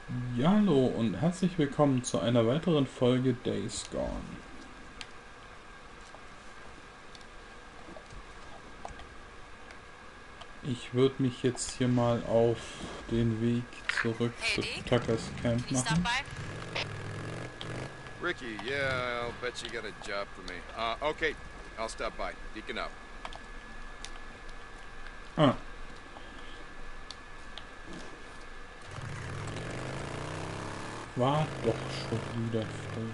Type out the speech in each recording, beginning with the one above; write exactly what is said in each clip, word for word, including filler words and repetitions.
Ja, hallo und herzlich willkommen zu einer weiteren Folge Days Gone. Ich würde mich jetzt hier mal auf den Weg zurück Hey, zu Deke, Tuckers Camp can you stop machen. by? Ricky, yeah, I'll bet you got a job for me. Uh, okay, I'll stop by. Deacon out. Ah, war doch schon wieder voll.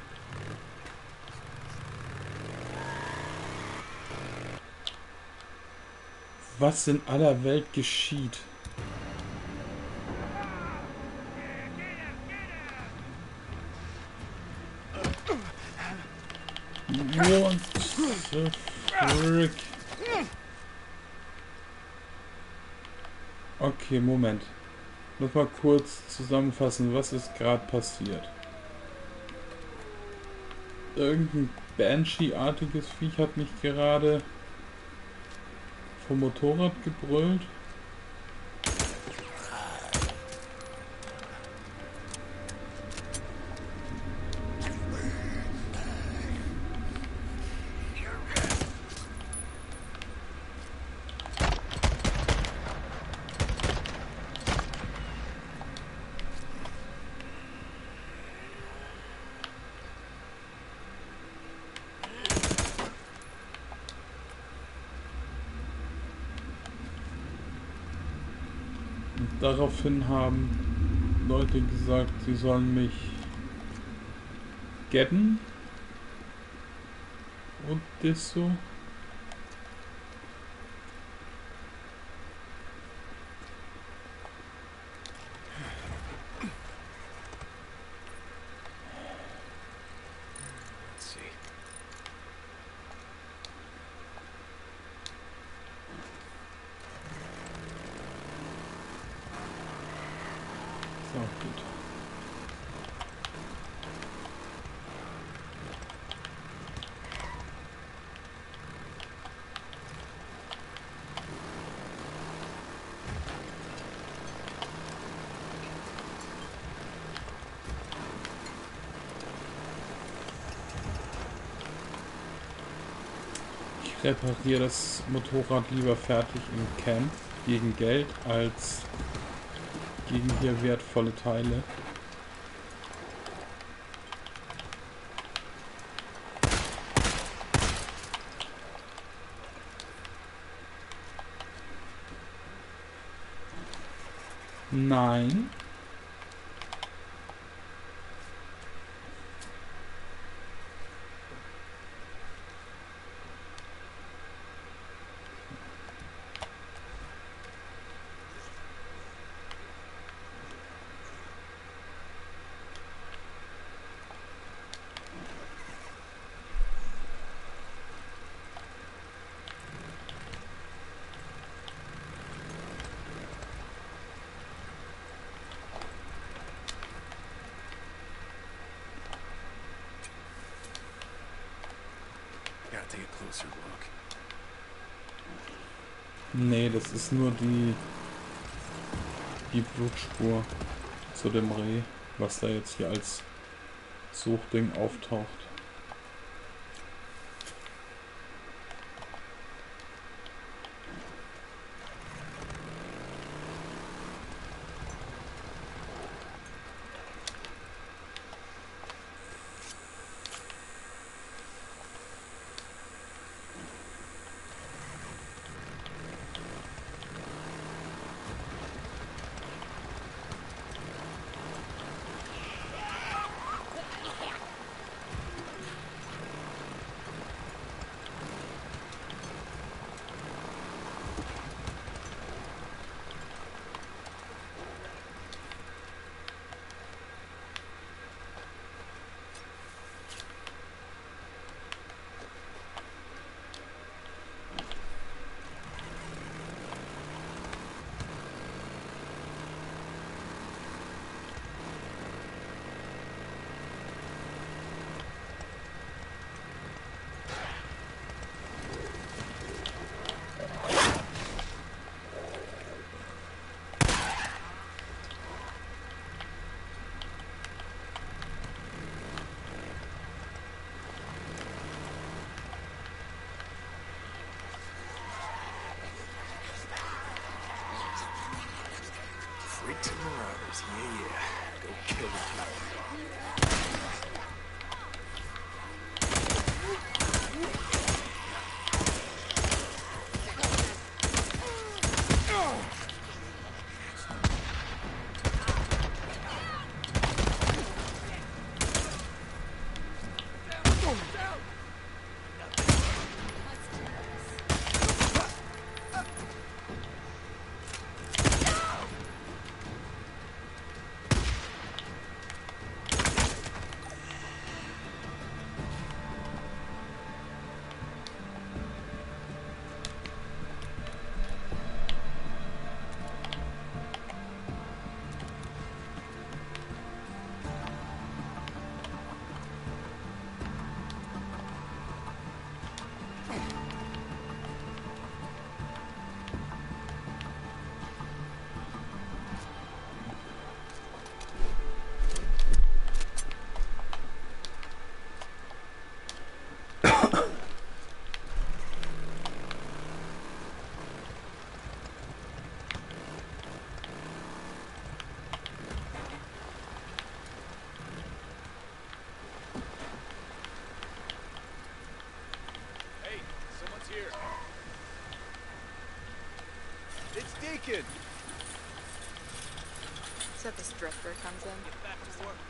Was in aller Welt geschieht? What the frick? Okay, Moment. Noch mal kurz zusammenfassen, was ist gerade passiert. Irgendein Banshee-artiges Viech hat mich gerade vom Motorrad gebrüllt. Und daraufhin haben Leute gesagt, sie sollen mich getten. Und das so. Let's see. So, gut. Ich repariere das Motorrad lieber fertig im Camp gegen Geld als gegen hier wertvolle Teile. Nein. Gotta take a closer look. Nee, das ist nur die, die Blutspur zu dem Reh, was da jetzt hier als Suchding auftaucht. Freaks and marauders, yeah, yeah. Go kill them. It's Deacon! So this drifter comes in. Get back to work.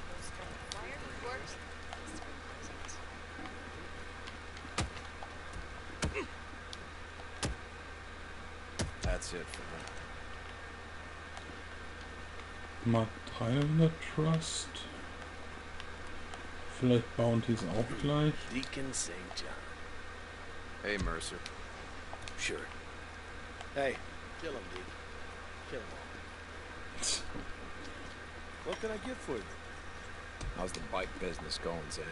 That's it for him. Mark dreihundert Trust. Vielleicht Bounties auch gleich. Deacon Saint John. Hey, Mercer. Sure. Hey, kill him, Deacon. Kill him all. What can I get for you? How's the bike business going, Zanny?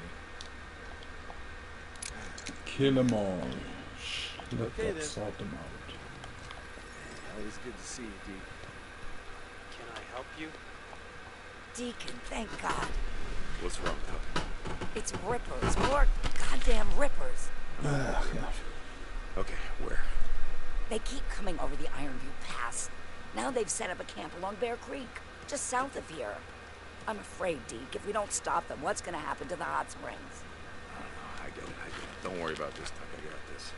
Kill them all. Let Okay, us then. sort them out. Always good to see you, Deacon. Can I help you? Deacon, thank God. What's wrong, Doc? It's rippers. More goddamn rippers. Ach ja. Okay, where? They keep coming over the Ironview Pass. Now they've set up a camp along Bear Creek, just south of here. I'm afraid, Deke, if we don't stop them, what's gonna happen to the hot springs? I get it, I get it. Don't worry about this, Doc. I got this.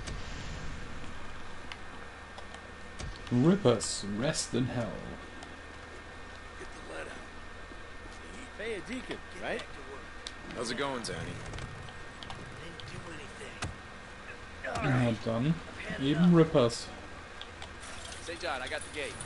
Rippers, rest in hell. Get the lead out. Hey, a Deacon, right? How's it going, Zanny? Na dann, eben Rippers. Say, John, I got the gate.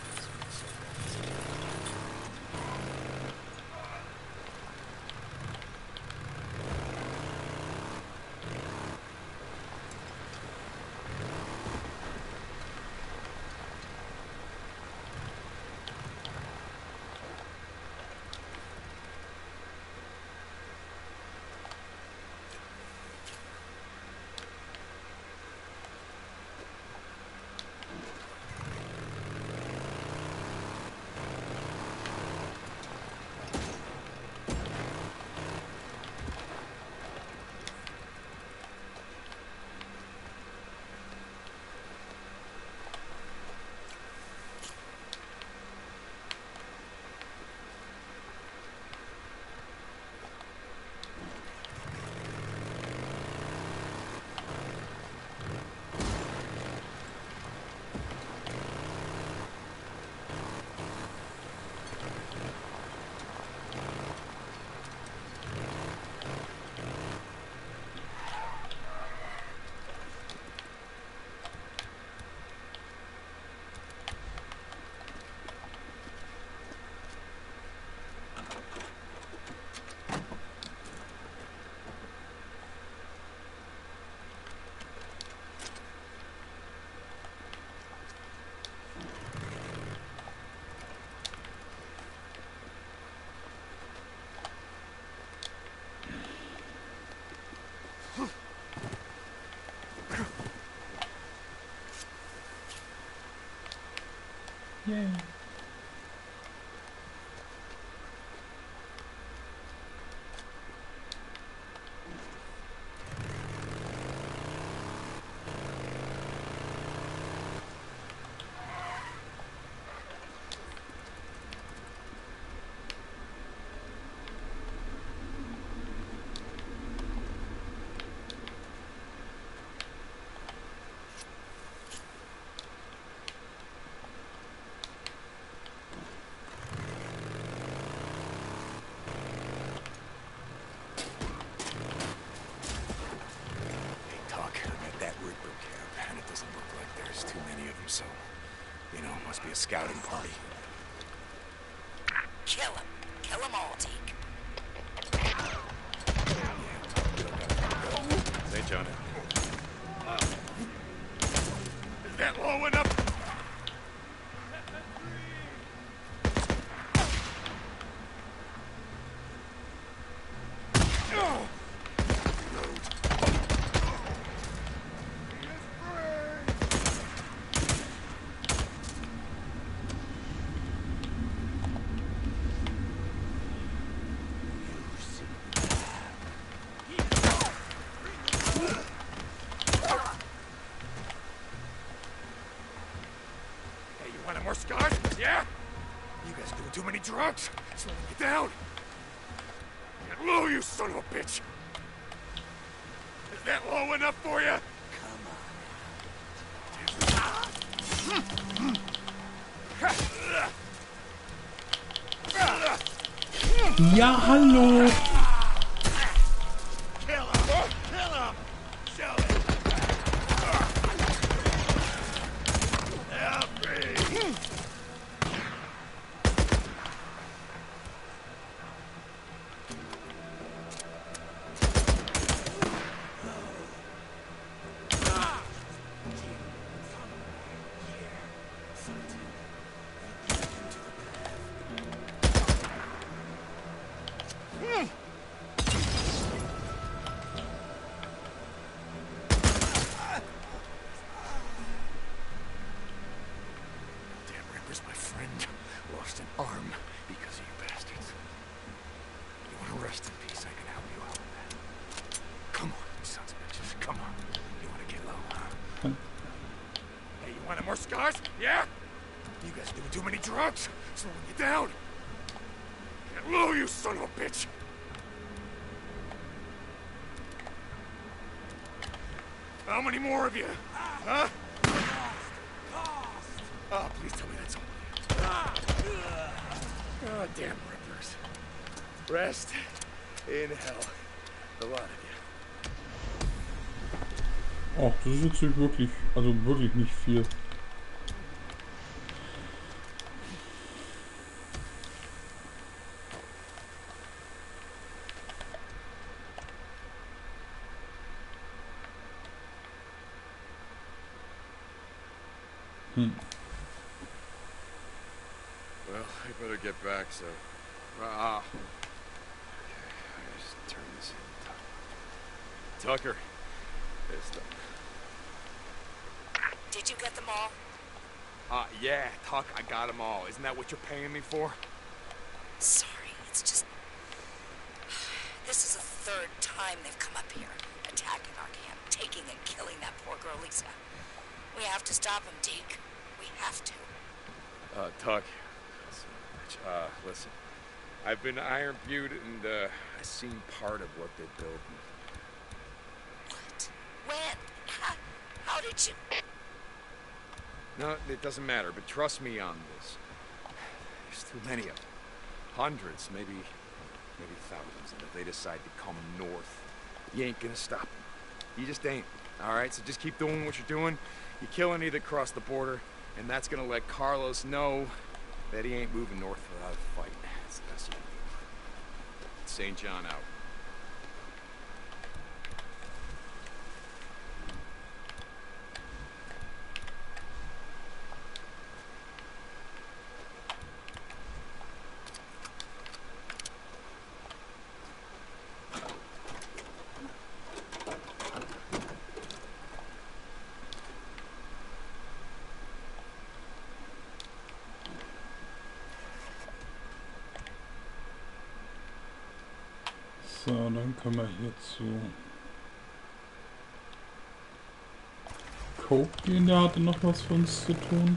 Yeah. scouting party. Kill him. Kill them all, Deke. Say, Jonah. Is that low enough? More scars? Yeah? You guys doing too many drugs? Slow it down. Get low, you son of a bitch. Is that low enough for you? Ja, hallo. Kill him! Kill him! Show it! Help me! My friend lost an arm because of you bastards. You want to rest in peace? I can help you out with that. Come on, you sons of bitches. Come on. You want to get low, huh? Hey, you want more scars? Yeah? You guys doing too many drugs? Slowing you down. Get low, you son of a bitch. How many more of you? Huh? Oh, please tell me that's all. Oh, damn rippers. Rest in hell. A lot of you. Oh, das ist jetzt nicht wirklich, also wirklich nicht viel. Hm. Well, I better get back, so... Ah. Okay, I just turn this in. Tucker. It's done. Did you get them all? Uh, yeah, Tuck, I got them all. Isn't that what you're paying me for? Sorry, it's just... This is the third time they've come up here, attacking our camp, taking and killing that poor girl, Lisa. We have to stop them, Deke. We have to. Uh, Tuck. Uh, listen. I've been to Iron Butte, and, uh, I've seen part of what they're building. What? When? How, how did you... No, it doesn't matter, but trust me on this. There's too many of them. Hundreds, maybe, maybe thousands. And if they decide to come north, you ain't gonna stop them. You just ain't. All right, so just keep doing what you're doing. You kill any that cross the border, and that's gonna let Carlos know that he ain't moving north without a fight. That's the best you can do. Saint John out. So, dann können wir hier zu Cope gehen, der hatte noch was für uns zu tun.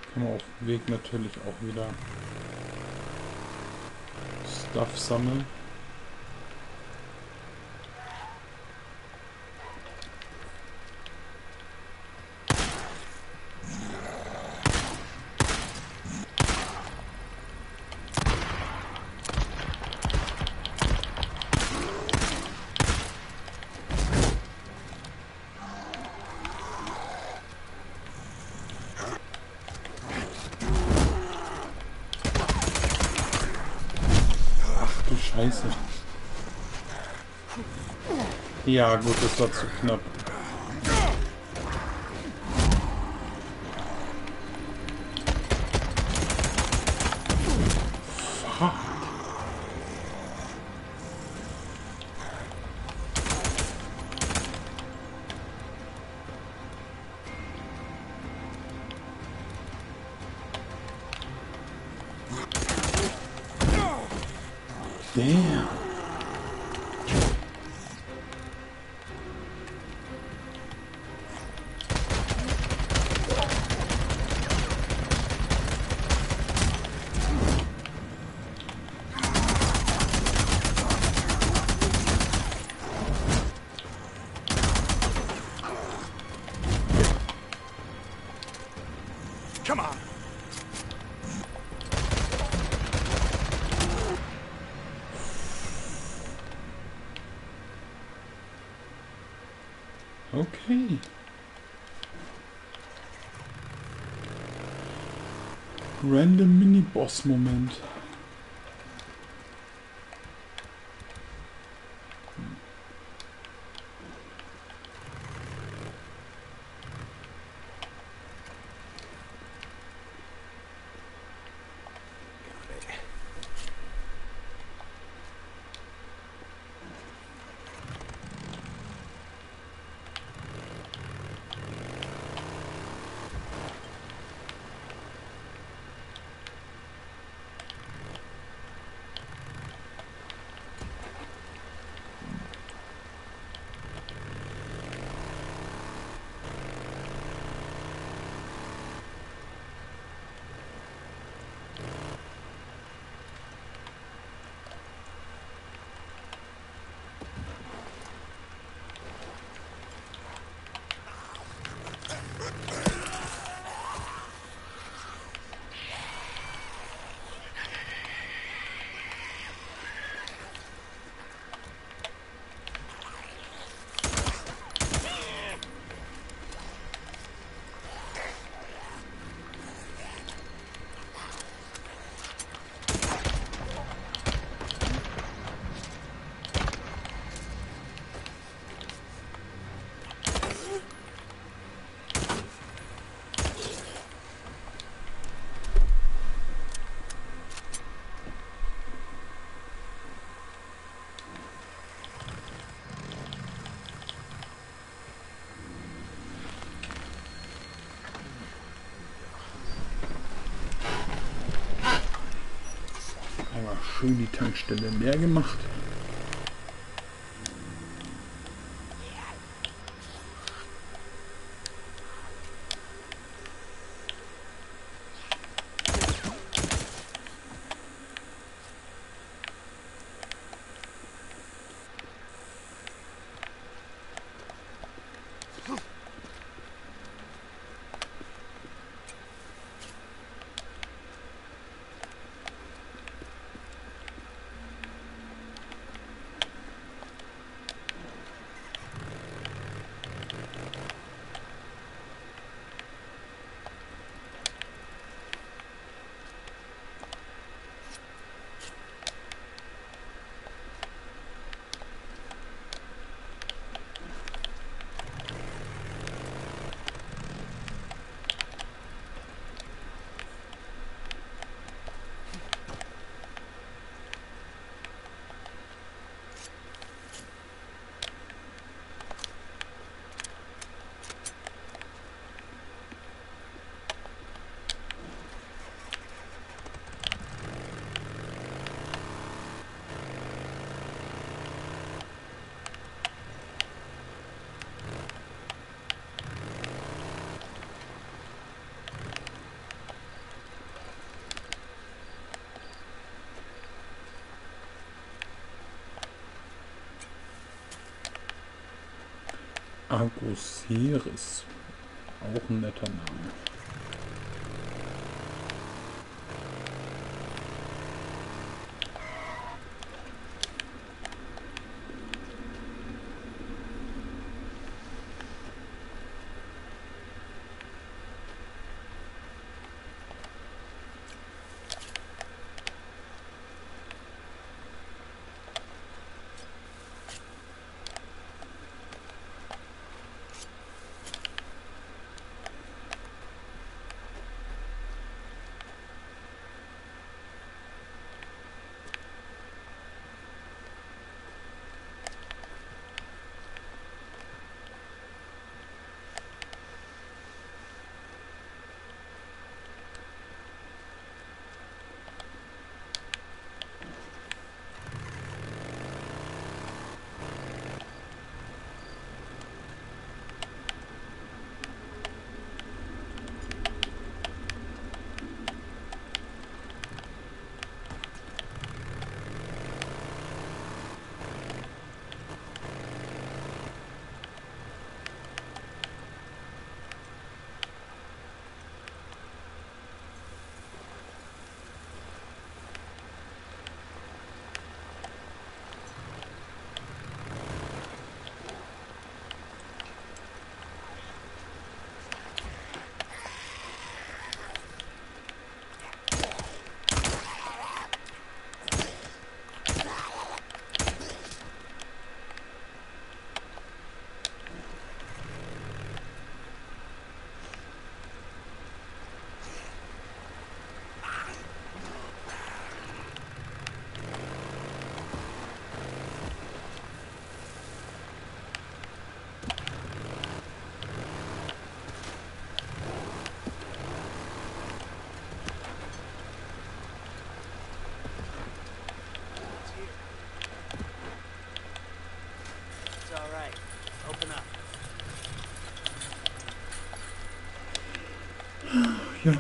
Kann man auf dem Weg natürlich auch wieder Stuff sammeln. Scheiße. Ja gut, das war zu knapp. Fuck. Damn. Come on. Okay. Random Mini-Boss-Moment. Schön die Tankstelle leer gemacht. Argosiris. Auch ein netter Name. Ja.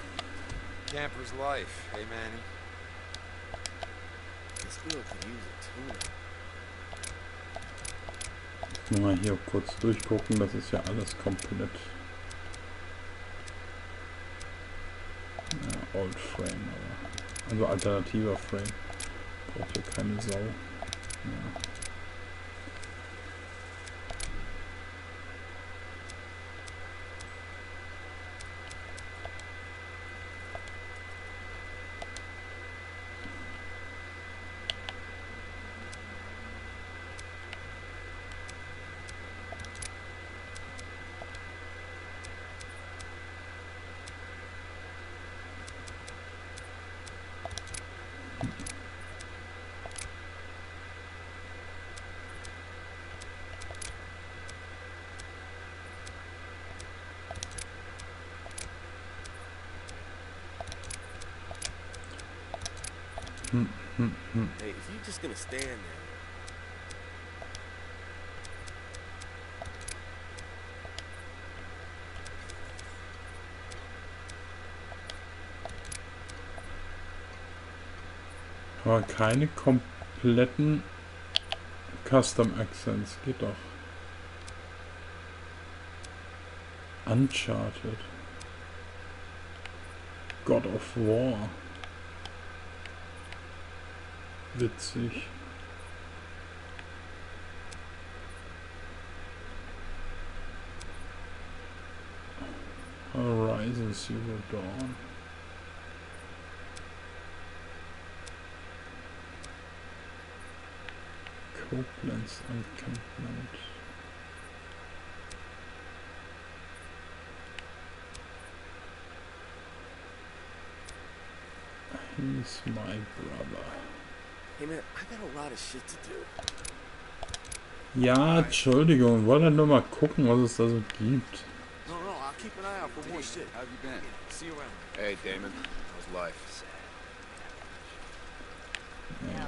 Camper's life, hey Manny. This girl could use a tune. Nur mal hier kurz durchgucken, das ist ja alles komplett ja, Old Frame, aber also alternativer Frame. Braucht hier keine Sau. Ja. Hm, hm, hm. Hey, if you're just gonna stand there. Aber keine kompletten Custom Accents, geht doch. Uncharted. God of War. Witzig. Horizon Zero Dawn. Koblenz Encampment. He's my brother. Hey man, I got a lot of shit to do. Ja, Entschuldigung, wollte nur mal gucken, was es da so gibt. No, no, I'll keep an eye out for more shit. How have you been? See you around. Hey, Damon. How's life? Ja.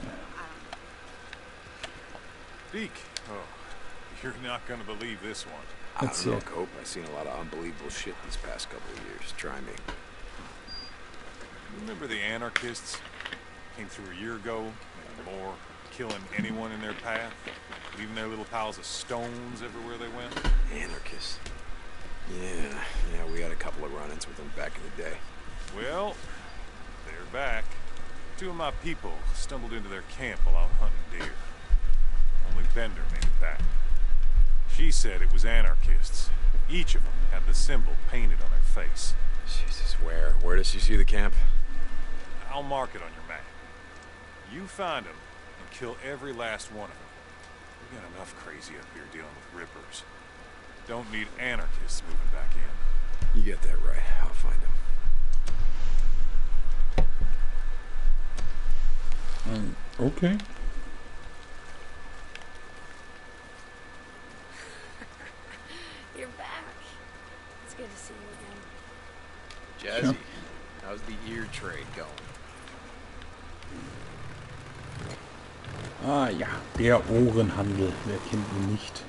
Deke. Oh, you're not gonna believe this one. I Let's don't know, see. Cope. I've seen a lot of unbelievable shit these past couple of years. Try me. Remember the anarchists? Came through a year ago, maybe more, killing anyone in their path? leaving their little piles of stones everywhere they went? Anarchists. Yeah, yeah, we had a couple of run-ins with them back in the day. Well, they're back. Two of my people stumbled into their camp while out hunting deer. Only Bender made it back. She said it was anarchists. Each of them had the symbol painted on their face. Jesus, where? Where does she see the camp? I'll mark it on your map. You find them and kill every last one of them. We got enough crazy up here dealing with rippers. Don't need anarchists moving back in. You get that right. I'll find them. Um, okay. You're back. It's good to see you again. Jazzy, Sure. how's the ear trade going? Ah ja, der Ohrenhandel. Wer kennt ihn nicht?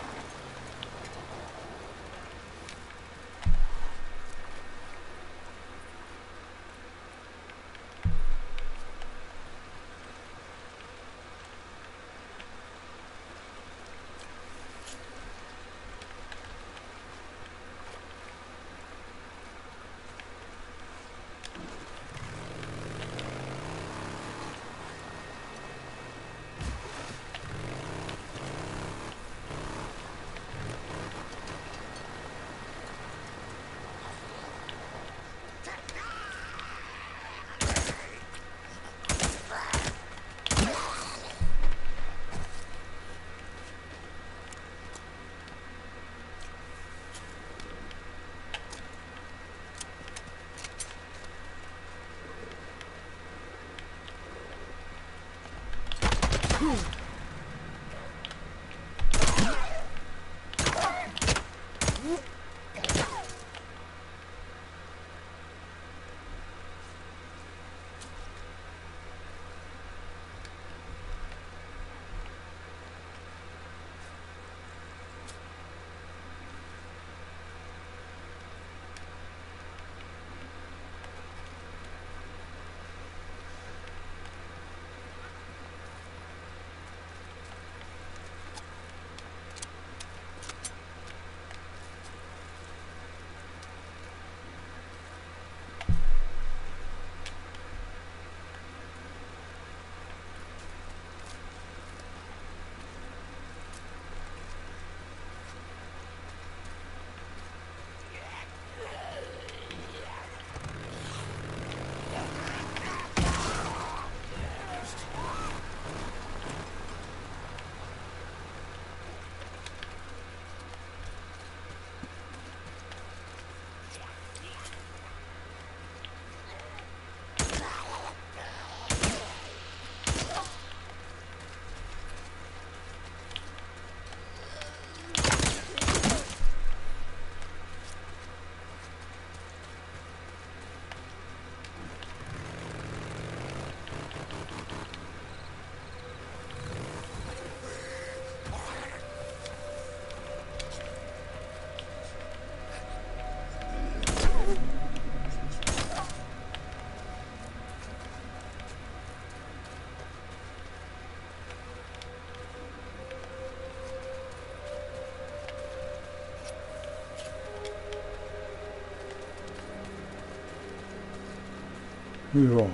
Ja,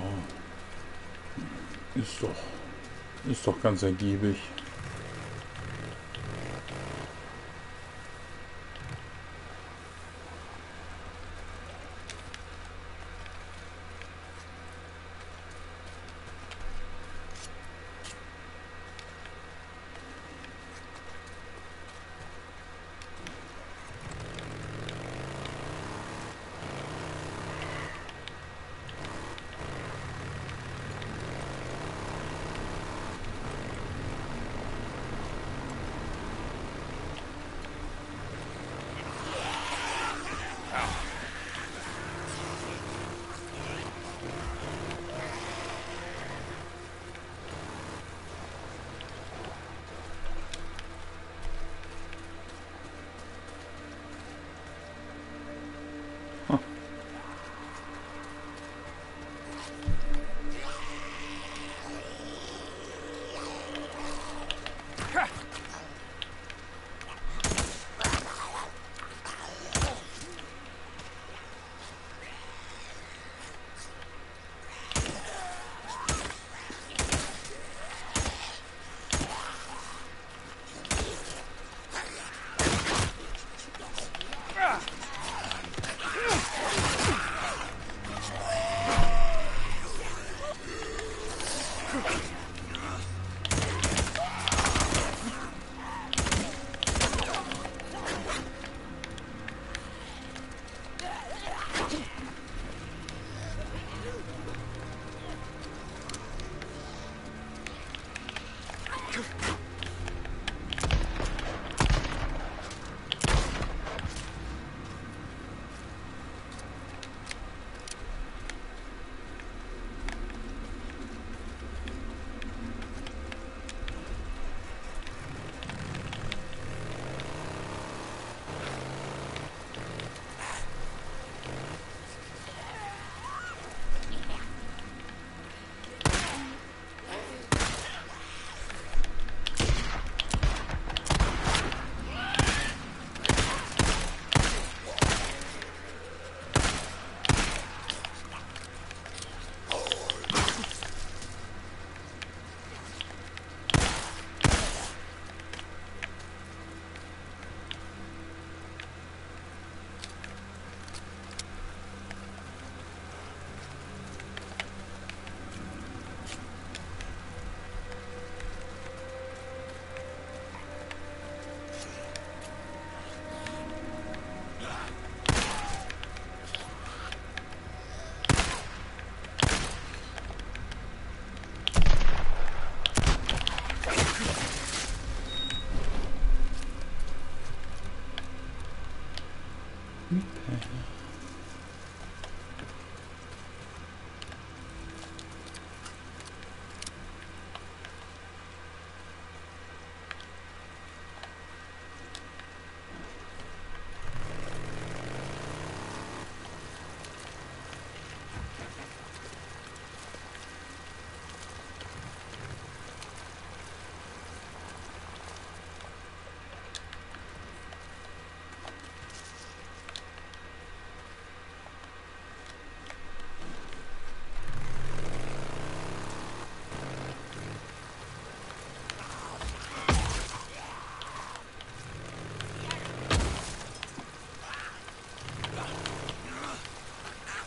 ist doch, ist doch ganz ergiebig.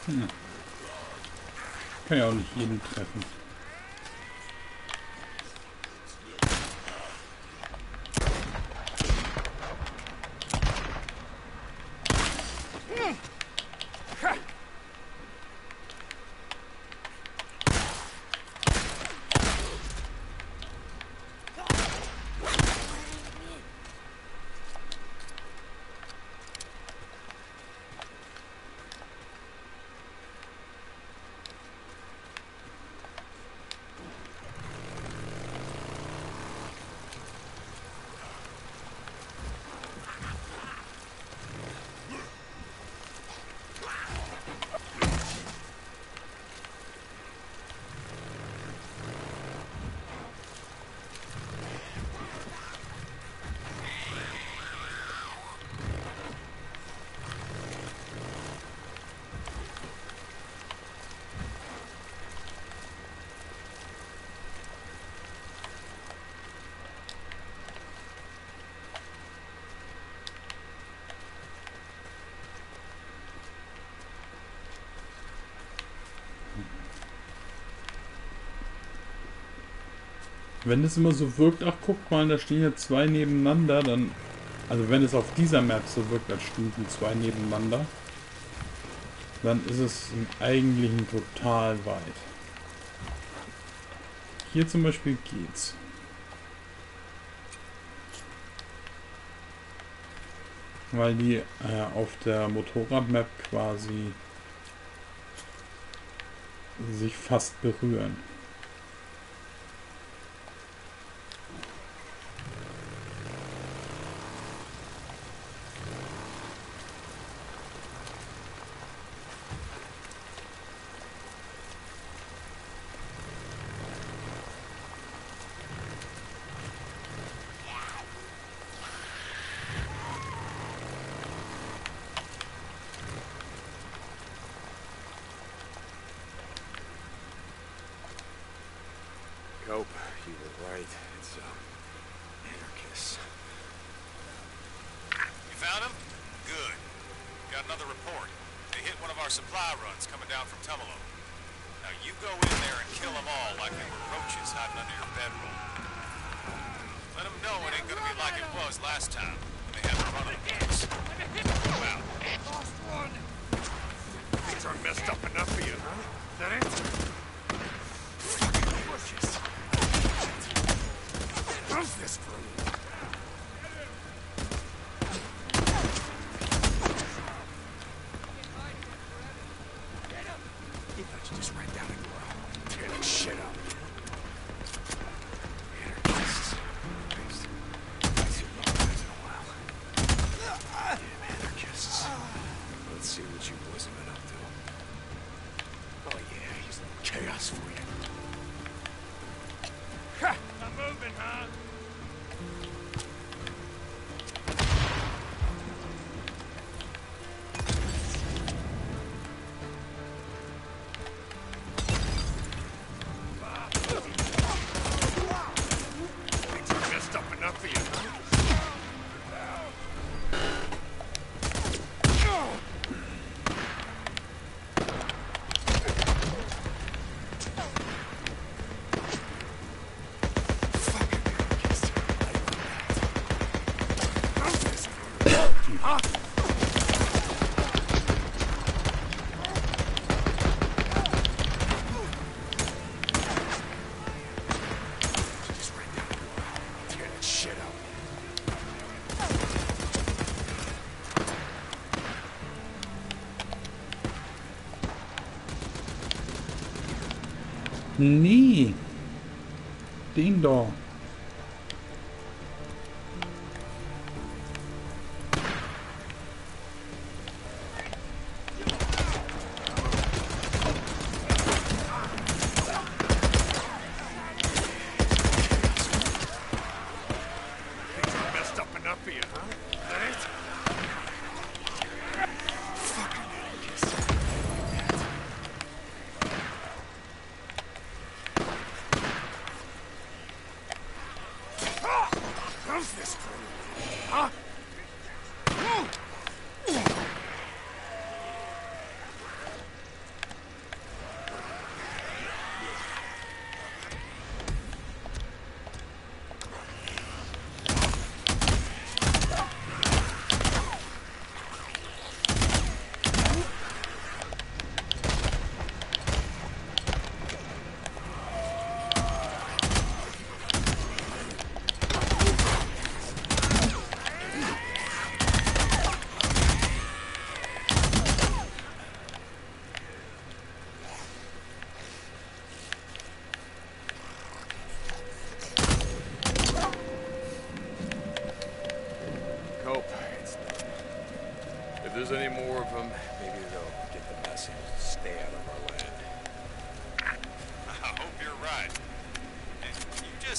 Hm. Kann ja auch nicht jeden treffen. Wenn es immer so wirkt, ach guck mal, da stehen ja zwei nebeneinander, dann, also wenn es auf dieser Map so wirkt, als stehen die zwei nebeneinander, dann ist es im Eigentlichen total weit. Hier zum Beispiel geht's. Weil die äh, auf der Motorrad-Map quasi sich fast berühren. Cope, you were right. It's, um, anarchists. You found him? Good. Got another report. They hit one of our supply runs coming down from Tumalo. Now you go in there and kill them all like they were roaches hiding under your bedroll. Let them know it ain't gonna be like it was last time when they had to run on the place. Go out. Lost one! Things aren't messed up enough for you, huh? Is that it? Fucking bushes. How's this for you? You thought you just ran down and tear that shit up. Anarchists. Christ. I've seen those guys in a while. Damn anarchists. Let's see what you boys have been up to. Oh yeah, he's chaos for you. Ha! I'm moving, huh? Things are messed up enough for you, huh? Nee. Den da. Things are messed up enough for you, huh? Is that it? Fucking anarchists.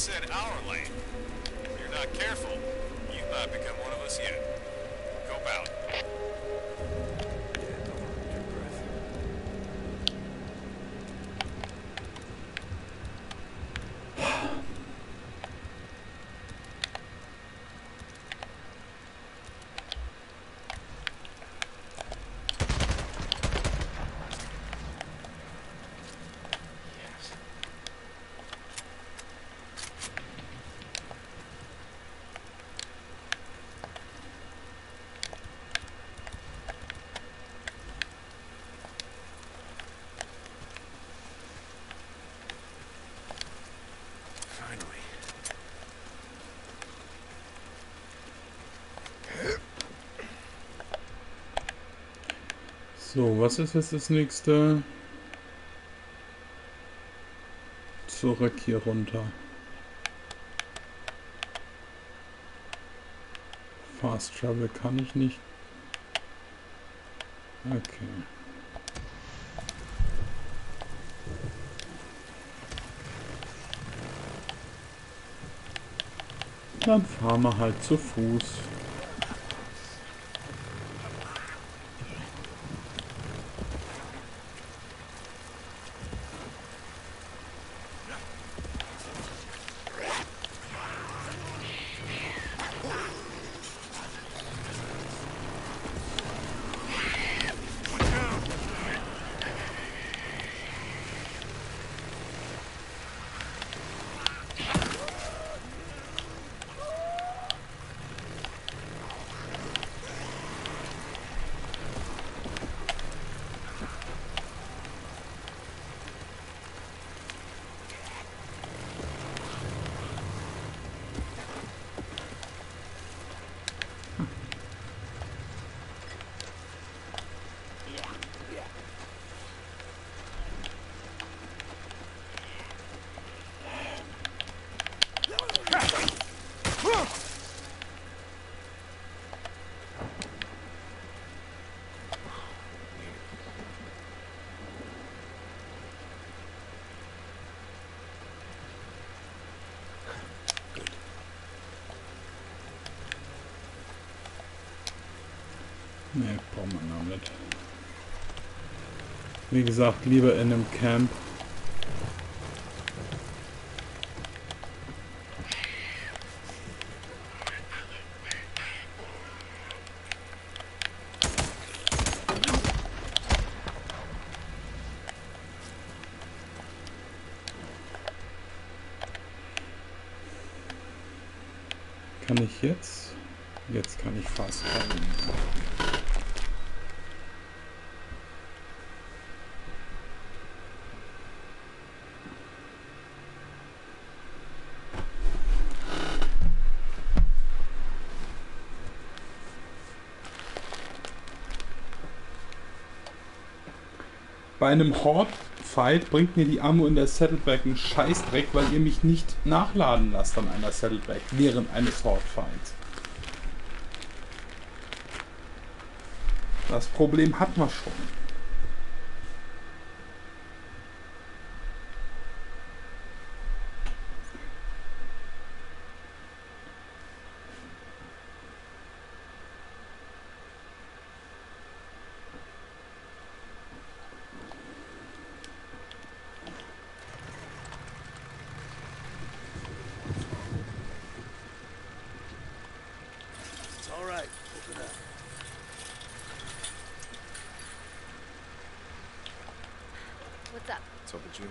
said our lane. If you're not careful, you might become one of us yet. Go about. Yeah, don't hold your breath. Finally. So, was ist jetzt das nächste? Zurück hier runter. Fast Travel kann ich nicht. Okay. Dann fahren wir halt zu Fuß. Ne, braucht man noch nicht. Wie gesagt, lieber in einem Camp. Kann ich jetzt? Jetzt kann ich fast fallen. Bei einem Horde-Fight bringt mir die Ammo in der Saddleback einen Scheißdreck, weil ihr mich nicht nachladen lasst an einer Saddleback während eines Horde-Fights. Das Problem hat man schon. It's all right. Open up. What's up? What's up with you?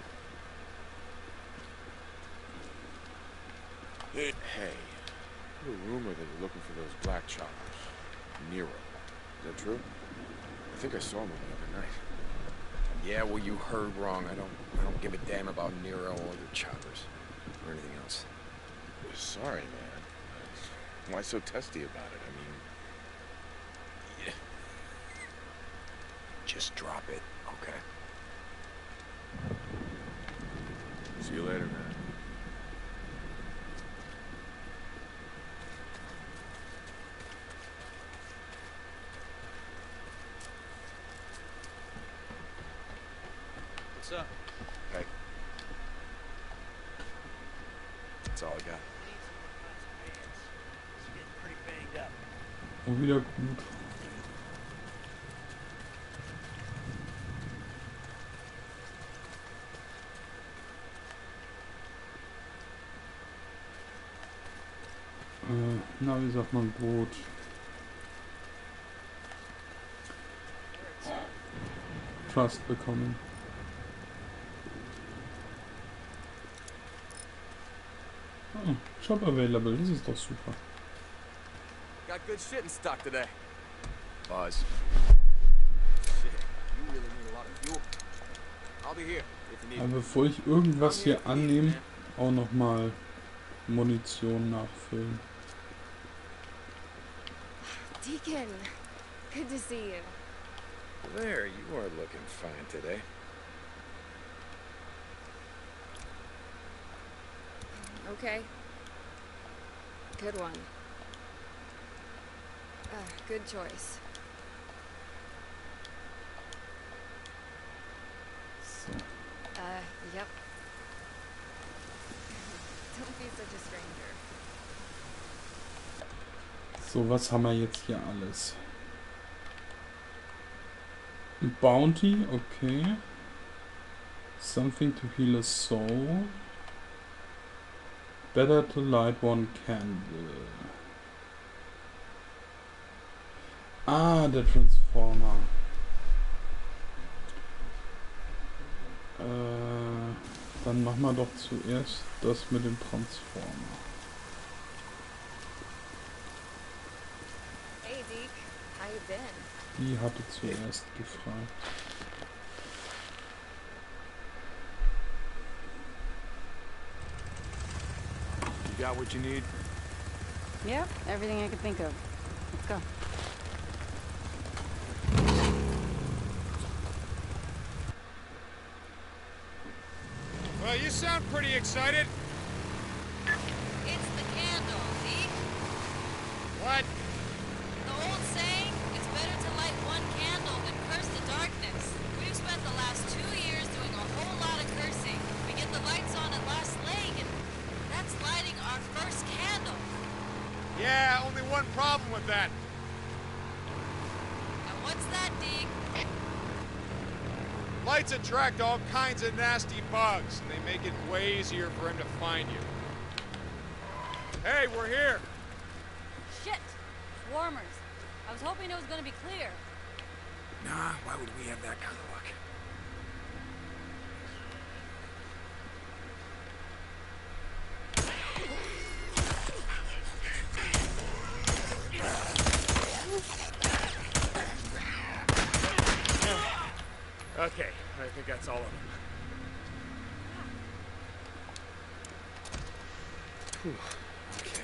Hey. Hey, I heard a rumor that you're looking for those black choppers. Nero. Is that true? I think I saw them the other night. Yeah, well, you heard wrong. I don't I don't give a damn about Nero or the choppers. Or anything else. Sorry, man. Why so testy about it? I mean... Yeah. Just drop it, okay? See you later, man. What's up? Hey. That's all I got. Und wieder gut. Äh, na, wie sagt man Brot? Trust bekommen. Oh, Shop available, das ist doch super. Got good shit in stock today. Buzz. Shit, you really need a lot of fuel. I'll be here if you need Aber me. bevor ich irgendwas hier annehme, auch nochmal Munition nachfüllen. Deacon, good to see you. There, you are looking fine today. Okay. Good one. Uh, good choice. So. Uh, yep. Don't be such a stranger. So, was haben wir jetzt hier alles? Bounty, okay. Something to heal a soul. Better to light one candle. Ah, der Transformer. Äh, dann machen wir doch zuerst das mit dem Transformer. Hey, Deke. How you been? Die hatte zuerst gefragt. You got what you need? Yep, everything I could think of. Let's go. Well, you sound pretty excited. It's the candle, see? What? The old saying, it's better to light one candle than curse the darkness. We've spent the last two years doing a whole lot of cursing. We get the lights on at Last Lake, and that's lighting our first candle. Yeah, only one problem with that. And what's that, Deke? Lights attract all kinds of nasty bugs, and they make it way easier for him to find you. Hey, we're here! Shit! Swarmers. I was hoping it was gonna be clear. Nah, why would we have that kind of luck? Okay, I think that's all of them. Whew. Okay.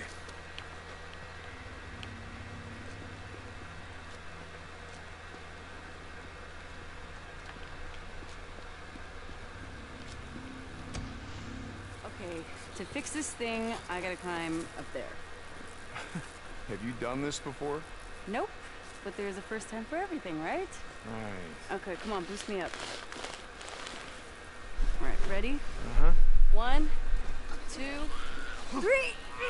Okay, to fix this thing, I gotta climb up there. Have you done this before? Nope, but there's a first time for everything, right? Right. Okay, come on, boost me up. All right, ready? Uh-huh. One, two, three!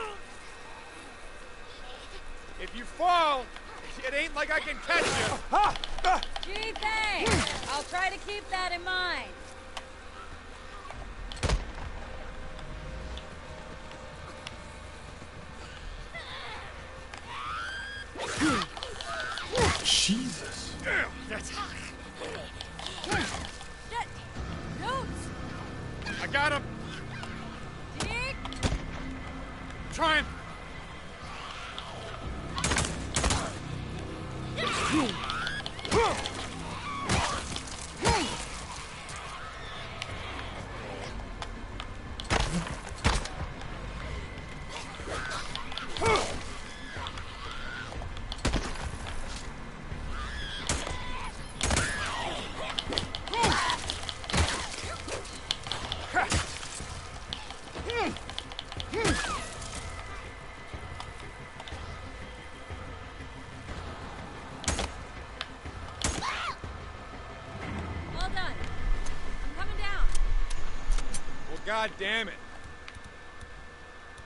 If you fall, it ain't like I can catch you. Gee, thanks! I'll try to keep that in mind. Jesus. That's Shit! Notes! I got him. Dick! Try him. Well done. I'm coming down. Well, God damn it.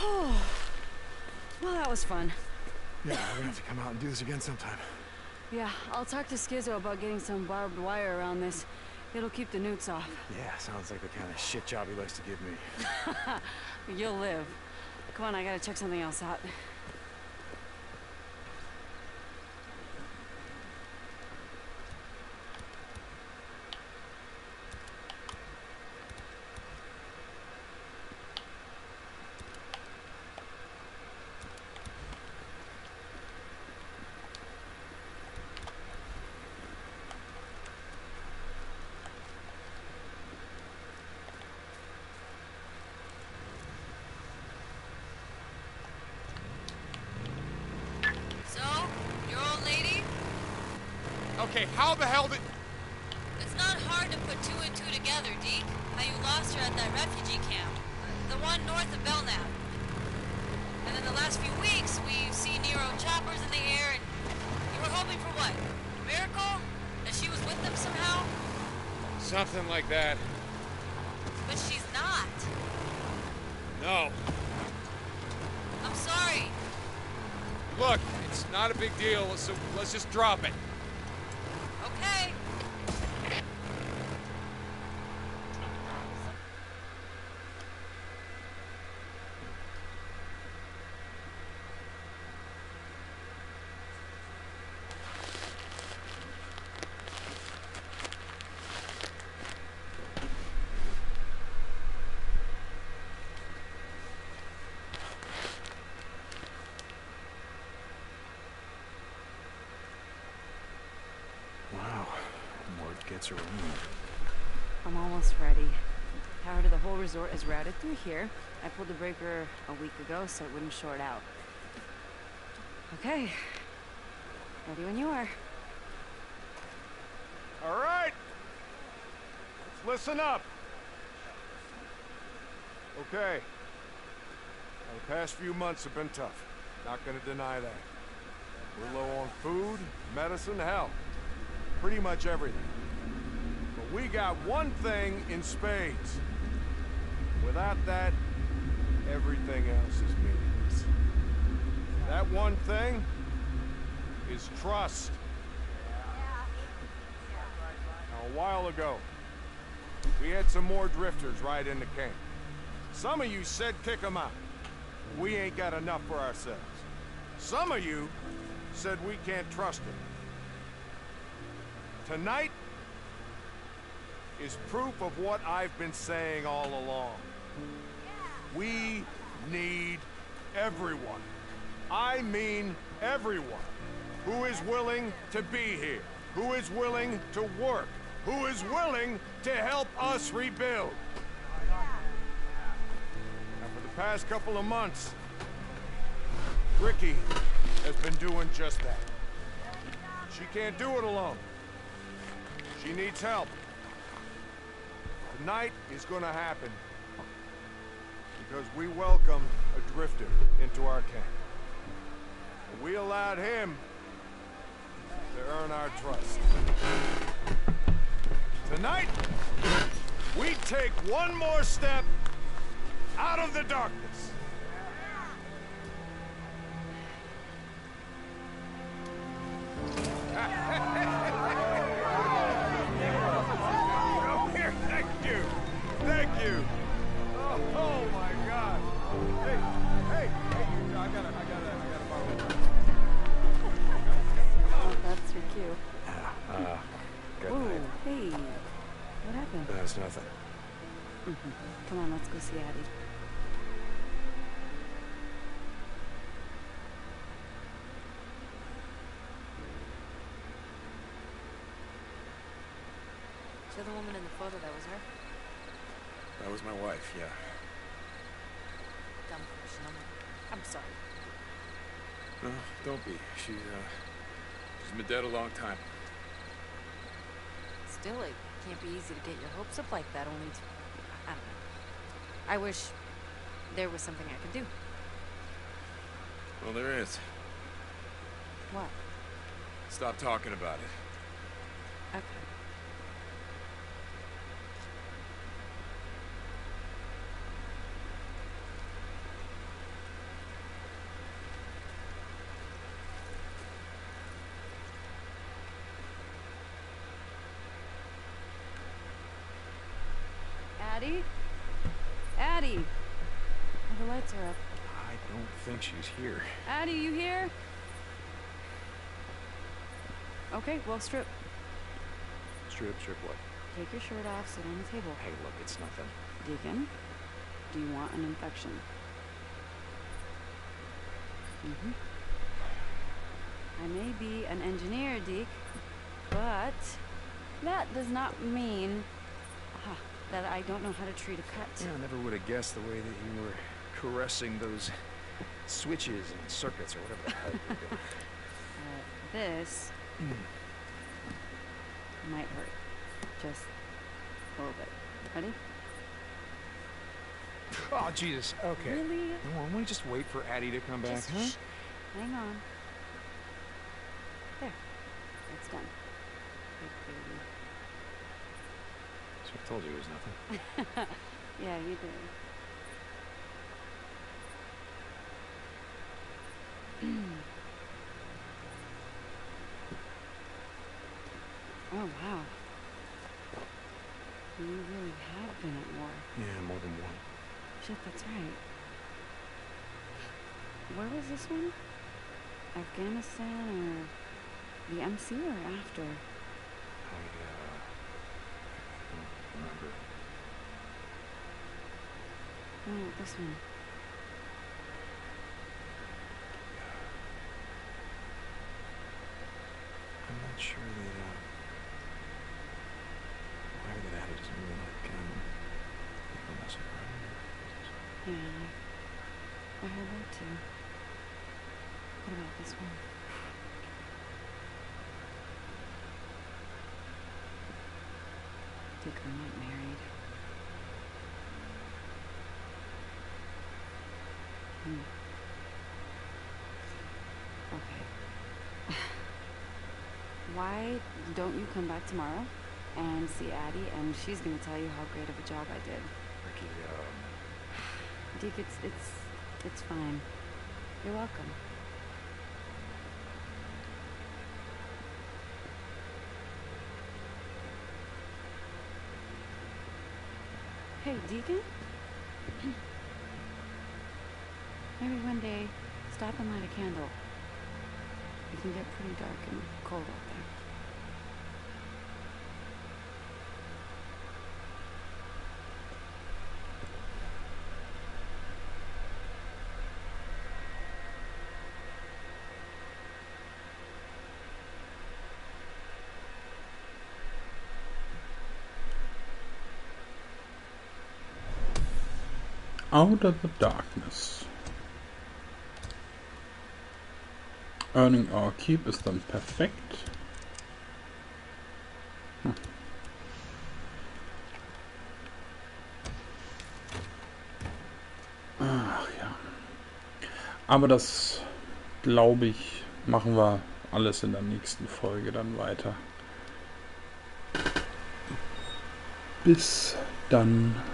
Oh, well, that was fun. Yeah, we're gonna have to come out and do this again sometime. Yeah, I'll talk to Skizzo about getting some barbed wire around this. It'll keep the newts off. Yeah, sounds like the kind of shit job he likes to give me. You'll live. Come on, I gotta check something else out. Okay, how the hell did... It's not hard to put two and two together, Deke. How you lost her at that refugee camp. The one north of Belknap. And in the last few weeks, we've seen Nero choppers in the air, and you were hoping for what? A miracle? That she was with them somehow? Something like that. But she's not. No. I'm sorry. Look, it's not a big deal, so let's just drop it. Okay. I'm almost ready. Power to the whole resort is routed through here. I pulled the breaker a week ago so it wouldn't short out. Okay. Ready when you are. All right. Let's listen up. Okay. Now, the past few months have been tough. Not gonna deny that. We're low on food, medicine, hell. Pretty much everything. We got one thing in spades. Without that, everything else is meaningless. That one thing is trust. Now, a while ago, we had some more drifters right in the camp. Some of you said kick them out. We ain't got enough for ourselves. Some of you said we can't trust them. Tonight is proof of what I've been saying all along. We need everyone. I mean everyone who is willing to be here, who is willing to work, who is willing to help us rebuild. Now, for the past couple of months, Ricky has been doing just that. She can't do it alone. She needs help. Tonight is gonna happen because we welcomed a drifter into our camp. And we allowed him to earn our trust. Tonight, we take one more step out of the darkness. Thank you. Oh, oh my God. Hey, hey, hey, I gotta, I gotta, I gotta borrow that. Oh, that's your cue. Uh, good Ooh, night. hey. What happened? That's nothing. Mm-hmm. Come on, let's go see Addie. So the woman in the photo, that was her? That was my wife, yeah. Dumb question. I'm, I'm sorry. No, don't be. She's, uh, she's been dead a long time. Still, it can't be easy to get your hopes up like that, only to... I don't know. I wish there was something I could do. Well, there is. What? Stop talking about it. Okay. Addie? Addie! Oh, the lights are up. I don't think she's here. Addie, you here? Okay, well, strip. Strip, strip what? Take your shirt off, sit on the table. Hey, look, it's nothing. Deacon, do you want an infection? Mm-hmm. I may be an engineer, Deke, but that does not mean ah, that I don't know how to treat a cut. Yeah, I never would have guessed the way that you were caressing those switches and circuits or whatever the hell you were doing. Uh, this might hurt. Just a little bit. Ready? Oh, Jesus. Okay. Really? No, why don't we just wait for Addie to come back, Just huh? shh. Hang on. There. It's done. Good baby. So I told you it was nothing. Yeah, you did. Oh, wow. You really have been at war. Yeah, more than one. Shit, that's right. Where was this one? Afghanistan or the M C or after? I, uh... don't remember. No, this one. I'm not sure that, uh... why that Addie doesn't really like, um... people messing around here. Yeah, I heard that too. What about this one? Dick and not married. Hmm. Okay. Why don't you come back tomorrow and see Addie, and she's gonna tell you how great of a job I did. Ricky, um... Deke, it's, it's, it's fine. You're welcome. Hey, Deacon? Maybe one day, stop and light a candle. It can get pretty dark and cold out there. Out of the darkness. Earning our keep ist dann perfekt. Hm. Ach ja. Aber das, glaube ich, machen wir alles in der nächsten Folge dann weiter. Bis dann.